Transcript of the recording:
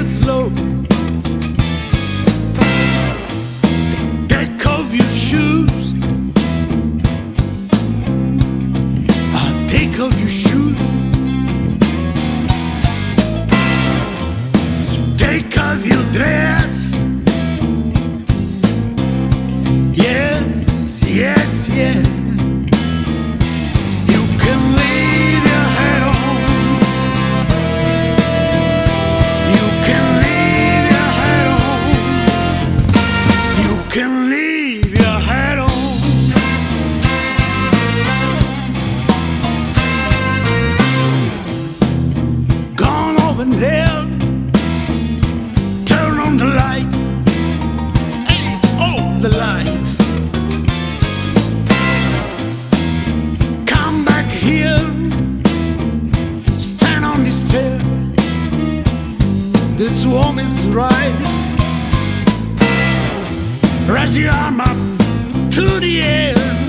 slow. Take off your shoes. Take off your shoes. Take off your dress. Yes, yes, yes. You can leave your head on. You can leave your head on. You can leave your head on. Gone over there. Turn on the lights. Hey, all the lights. Come back here. Stand on this chair. This woman's right. Raise your arm up to the air.